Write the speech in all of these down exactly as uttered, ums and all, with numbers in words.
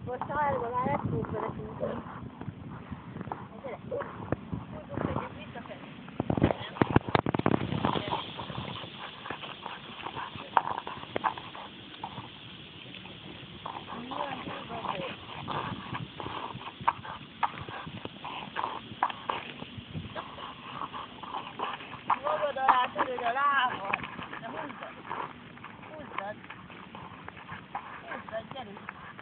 Most ha elvan már ezt tudsz vele kúzni. Gyere! Húzzunk egyet visszafelé. Magad alá töröd a lábad. De húzzad. Húzzad. Húzzad, gyerünk.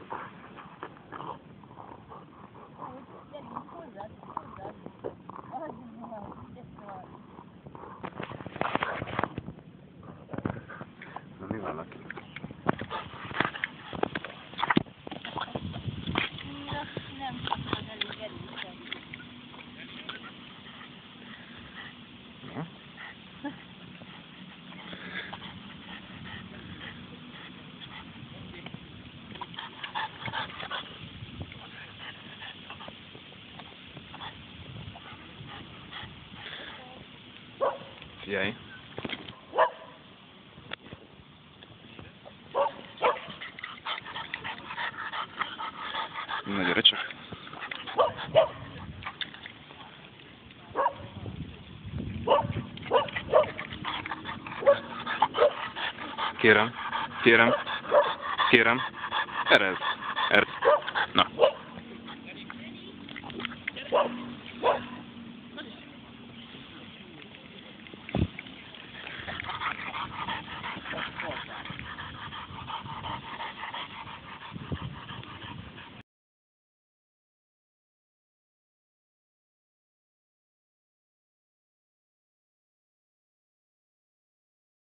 Húzz, gyerünk, húzzad, húzzad. Az van, ez van. Na mi van neki? Nem tudod elég erősen. Figyelj! Na gyere csak! Kérem, kérem, kérem, erez!